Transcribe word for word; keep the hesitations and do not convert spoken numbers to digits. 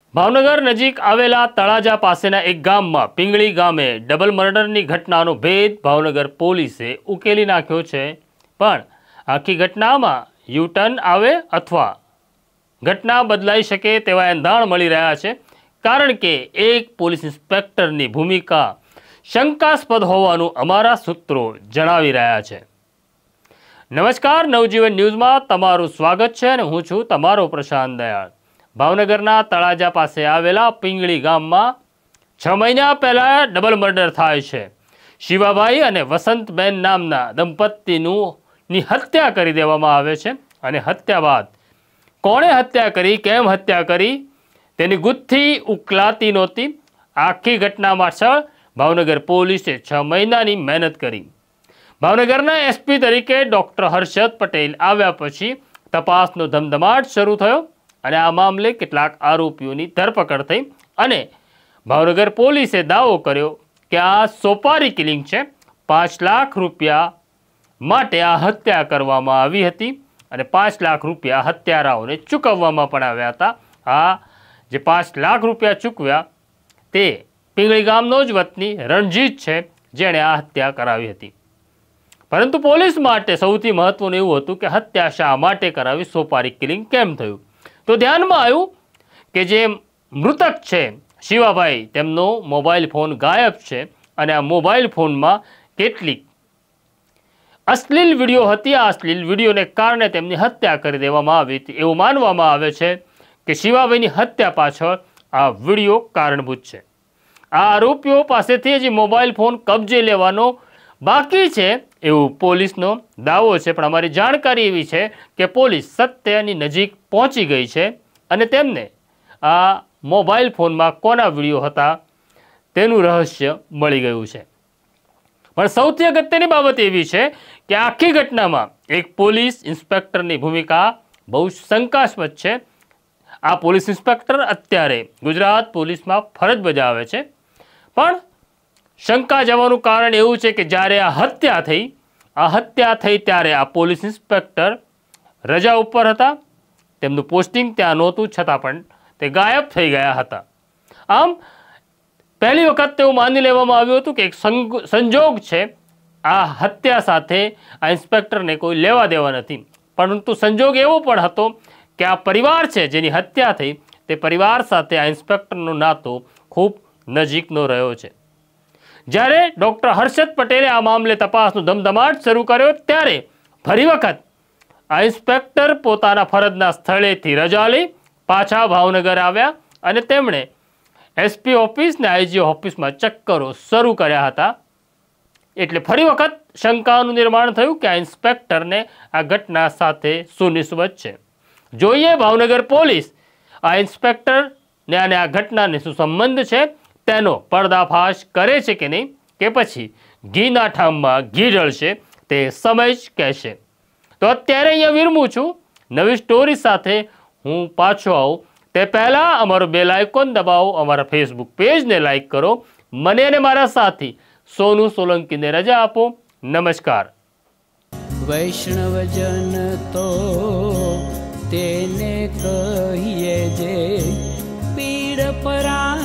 ભાવનગર નજીક આવેલા તળાજા પાસેના એક ગામમાં પિંગળી ગામે ડબલ મર્ડરની ઘટનાનો ભેદ ભાવનગર પોલીસે ઉકેલી નાખ્યો છે। પણ આખી ઘટનામાં યુટર્ન આવે અથવા ઘટના બદલાઈ શકે તેવા એંધાણ મળી રહ્યા છે, કારણ કે એક પોલીસ ઇન્સ્પેક્ટરની ભૂમિકા શંકાસ્પદ હોવાનું અમારા સૂત્રો જણાવી રહ્યા છે। નમસ્કાર, નવજીવન ન્યૂઝમાં તમારું સ્વાગત છે અને હું છું તમારો પ્રશાંત દયાળ। ભાવનગરના તળાજા પાસે આવેલા પિંગળી ગામમાં છ મહિના પહેલા ડબલ મર્ડર થાય છે। શિવાભાઈ અને વસંતબેન નામના દંપતીનું ની હત્યા કરી દેવામાં આવે છે અને હત્યા બાદ કોણે હત્યા કરી, કેમ હત્યા કરી તેની ગુથ્થી ઉકલાતી નહોતી। આખી ઘટના પાછળ ભાવનગર પોલીસે છ મહિનાની મહેનત કરી। ભાવનગરના એસપી તરીકે ડોક્ટર હર્ષદ પટેલ આવ્યા પછી તપાસનો ધમધમાટ શરૂ થયો અને આ મામલે કેટલાક આરોપીઓની ધરપકડ થઈ અને ભાવનગર પોલીસે દાવો કર્યો કે આ સોપારી કિલિંગ છે। પાંચ લાખ રૂપિયા માટે આ હત્યા કરવામાં આવી હતી અને પાંચ લાખ રૂપિયા હત્યારાઓને ચૂકવવામાં પણ આવ્યા હતા। આ જે પાંચ લાખ રૂપિયા ચૂકવ્યા તે પિંગળી ગામનો જ વતની રણજીત છે, જેણે આ હત્યા કરાવી હતી। પરંતુ પોલીસ માટે સૌથી મહત્વનું એવું હતું કે હત્યા શા માટે કરાવી, સોપારી કિલિંગ કેમ થયું। તો ધ્યાનમાં આવ્યું કે જે મૃતક છે શિવાભાઈ, તેમનો મોબાઈલ ફોન ગાયબ છે અને આ મોબાઈલ ફોનમાં કેટલીક અશ્લીલ વિડીયો હતી। આ અશ્લીલ વિડીયોને કારણે તેમની હત્યા કરી દેવામાં આવી હતી। એવું માનવામાં આવે છે કે શિવાભાઈની હત્યા પાછળ આ વિડીયો કારણભૂત છે। આ આરોપીઓ પાસેથી જે મોબાઈલ ફોન કબજે લેવાનો બાકી છે એવું પોલીસનો દાવો છે, પણ અમારી જાણકારી એવી છે કે પોલીસ સત્યની નજીક પહોંચી ગઈ છે અને તેમને આ મોબાઈલ ફોનમાં કોના વિડીયો હતા તેનું રહસ્ય મળી ગયું છે। પણ સૌથી અગત્યની બાબત એવી છે કે આખી ઘટનામાં એક પોલીસ ઇન્સ્પેક્ટરની ભૂમિકા બહુ શંકાસ્પદ છે। આ પોલીસ ઇન્સ્પેક્ટર અત્યારે ગુજરાત પોલીસમાં ફરજ બજાવે છે, પણ શંકા જવાનું કારણ એવું છે કે જ્યારે આ હત્યા થઈ આ હત્યા થઈ ત્યારે આ પોલીસ ઇન્સ્પેક્ટર રજા ઉપર હતા, તેમનું પોસ્ટિંગ ત્યાં નહોતું, છતાં પણ તે ગાયબ થઈ ગયા હતા। આમ પહેલી વખત તેવું માની લેવામાં આવ્યું હતું કે એક સંજોગ છે, આ હત્યા સાથે આ ઇન્સ્પેક્ટરને કોઈ લેવા દેવા નથી। પરંતુ સંજોગ એવો પણ હતો કે આ પરિવાર છે જેની હત્યા થઈ તે પરિવાર સાથે આ ઇન્સ્પેક્ટરનો નાતો ખૂબ નજીકનો રહ્યો છે। જ્યારે ડોક્ટર હર્ષદ પટેલે આ મામલે તપાસનો ધમધમાટ શરૂ કર્યો ત્યારે ફરી વખત આ ઇન્સ્પેક્ટર પોતાના ફરજના સ્થળેથી રજા લઈ પાછા ભાવનગર આવ્યા અને તેમણે એસપી ઓફિસ ને આઈજી ઓફિસમાં ચક્કરો શરૂ કર્યા હતા। એટલે ફરી વખત શંકાનું નિર્માણ થયું કે આ ઇન્સ્પેક્ટરને આ ઘટના સાથે શું નિસ્બત છે। જોઈએ ભાવનગર પોલીસ આ ઇન્સ્પેક્ટરને અને આ ઘટનાને શું સંબંધ છે તેનો પર્દાફાશ કરે છે કે નહીં, કે પછી ઘીના ઠામમાં ઘી ઢળશે તે સમય જ કહેશે। તો અત્યારે અહીંયા વિરમું છું। નવી સ્ટોરી સાથે હું પાછો આવું તે પહેલાં અમારો બેલ આઇકોન દબાવો, અમારા ફેસબુક પેજને લાઈક કરો, મને અને મારા સાથી સોનુ સોલંકીને રજા આપો। નમસ્કાર। વૈષ્ણવજન તો તેને કહીએ જે પીડ પરા